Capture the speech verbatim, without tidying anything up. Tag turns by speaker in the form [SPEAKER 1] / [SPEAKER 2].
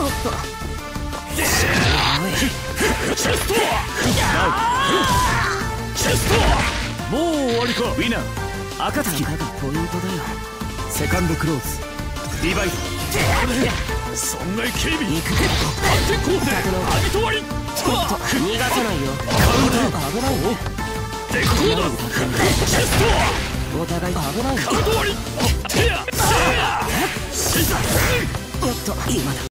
[SPEAKER 1] おっと
[SPEAKER 2] チェストチェストもう終わりか。ウィナー暁がポイントだよ。セカンドクローズディバイド損害警備行く反転攻勢アギトワリ
[SPEAKER 1] ちょっと逃がさないよ。
[SPEAKER 2] カウンター
[SPEAKER 1] 危ないよ。
[SPEAKER 2] デッコーダチェスト
[SPEAKER 1] お互い危ないよ。
[SPEAKER 2] カウント割りテアシェアシェイザー
[SPEAKER 1] おっと今だ。